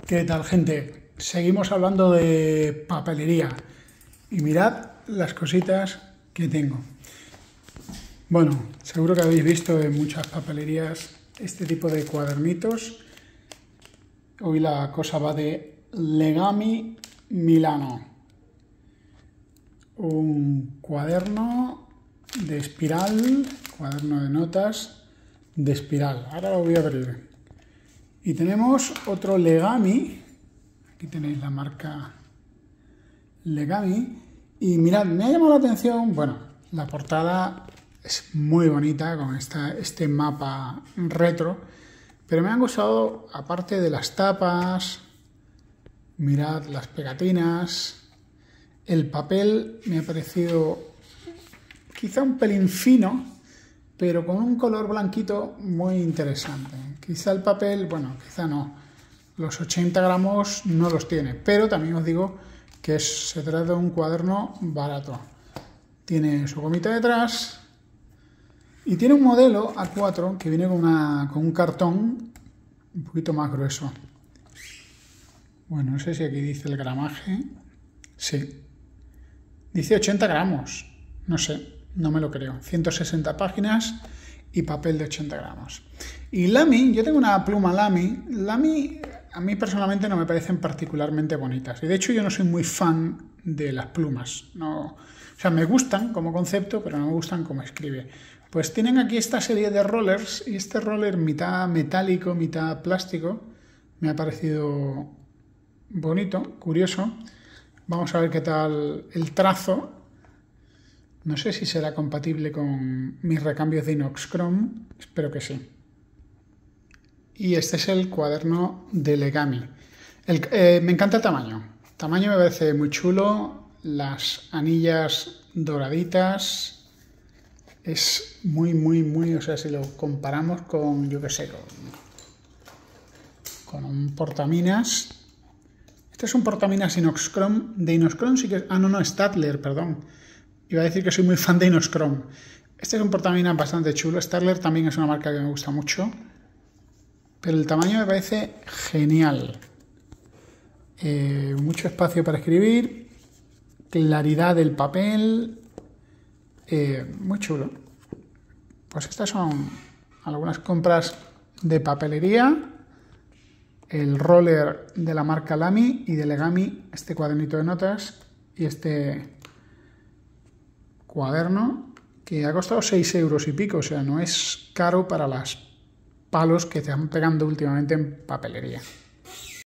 ¿Qué tal, gente? Seguimos hablando de papelería y mirad las cositas que tengo. Bueno, seguro que habéis visto en muchas papelerías este tipo de cuadernitos. Hoy la cosa va de Legami Milano. Un cuaderno de espiral, cuaderno de notas de espiral. Ahora lo voy a abrir. Y tenemos otro Legami. Aquí tenéis la marca Legami. Y mirad, me ha llamado la atención, bueno, la portada es muy bonita con este mapa retro, pero me han gustado, aparte de las tapas, mirad las pegatinas, el papel me ha parecido quizá un pelín fino, pero con un color blanquito muy interesante. Quizá el papel, bueno, quizá no, los 80 gramos no los tiene, pero también os digo que se trata de un cuaderno barato. Tiene su gomita detrás y tiene un modelo A4 que viene con un cartón un poquito más grueso. Bueno, no sé si aquí dice el gramaje. Sí. Dice 80 gramos. No sé, no me lo creo. 160 páginas y papel de 80 gramos. Y Lamy, yo tengo una pluma Lamy. Lamy a mí personalmente no me parecen particularmente bonitas. Y de hecho yo no soy muy fan de las plumas. No, o sea, me gustan como concepto, pero no me gustan como escribe. Pues tienen aquí esta serie de rollers y este roller mitad metálico, mitad plástico. Me ha parecido bonito, curioso. Vamos a ver qué tal el trazo. No sé si será compatible con mis recambios de Inox Chrome. Espero que sí. Y este es el cuaderno de Legami. Me encanta el tamaño. El tamaño me parece muy chulo. Las anillas doraditas. Es muy, o sea, si lo comparamos con, yo qué sé, con un portaminas. Este es un portaminas Inox Chrome. De Inox Chrome sí que... Ah, no, Staedtler, perdón. Iba a decir que soy muy fan de Inox Chrome. Este es un portaminas bastante chulo. Staedtler también es una marca que me gusta mucho. Pero el tamaño me parece genial. Mucho espacio para escribir. Claridad del papel. Muy chulo. Pues estas son algunas compras de papelería. El roller de la marca Lamy y de Legami, este cuadernito de notas y este cuaderno que ha costado 6 euros y pico, o sea, no es caro para las palos que te están pegando últimamente en papelería.